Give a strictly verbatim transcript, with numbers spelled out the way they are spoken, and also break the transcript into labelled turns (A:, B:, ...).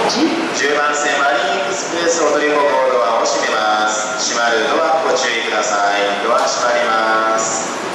A: じゅうばん線マリンエクスプレスおとりこ号ドアを閉めます。閉まるドアご注意ください。ドア閉まります。